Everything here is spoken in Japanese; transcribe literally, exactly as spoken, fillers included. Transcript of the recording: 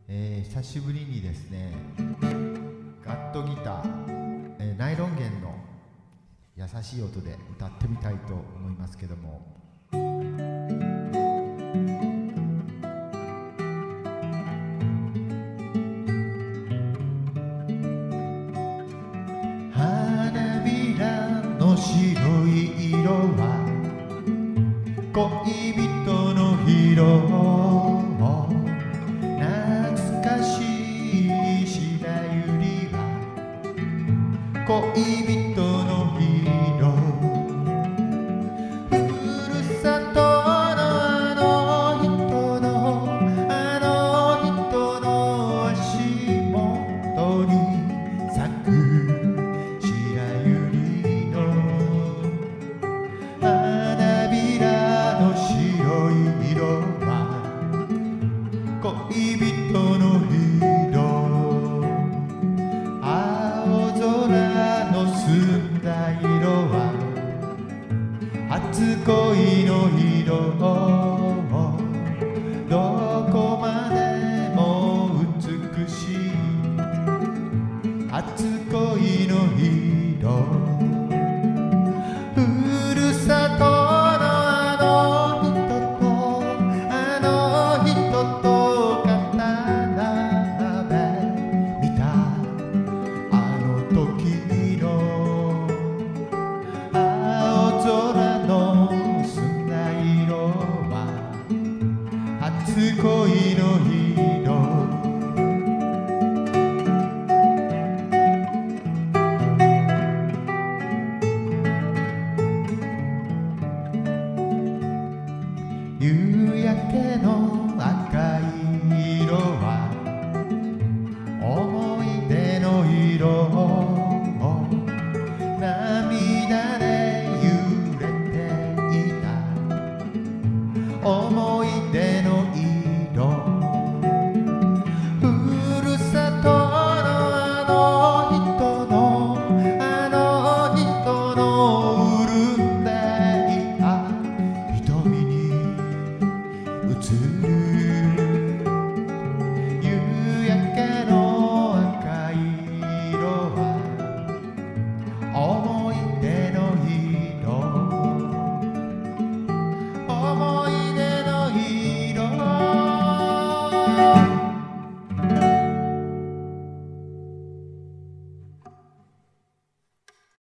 えー、久しぶりにですね、ガットギター、えー、ナイロン弦の優しい音で歌ってみたいと思いますけども、花びらの白い色は恋人の色、懐かしい白百合は恋人の色、ふるさとのあの人のあの人の足元に咲く白百合の花びらの白い色は恋人の色、青空の澄んだ色は初恋の色、どこまでも美しい初恋の色、ふるさとのあの人とあの人と肩並べ見たあの時の青空の澄んだ色は初恋の色、夕焼けの赤い色は思い出の色、涙で揺れていた思